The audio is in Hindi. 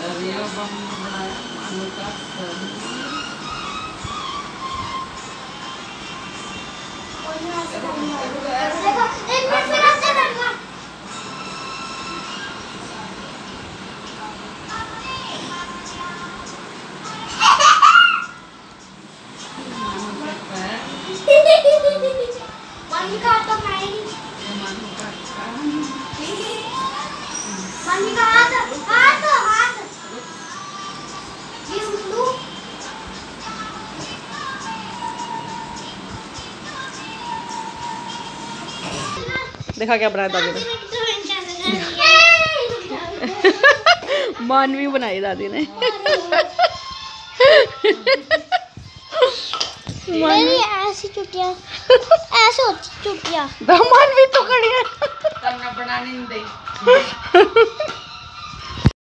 देखा क्या बनाया दादी ने। मानवी बनाई दादी ने। ऐसी चुटिया ऐसे होती चुटिया। मानवी तो खड़ी है। बनाने नहीं दे।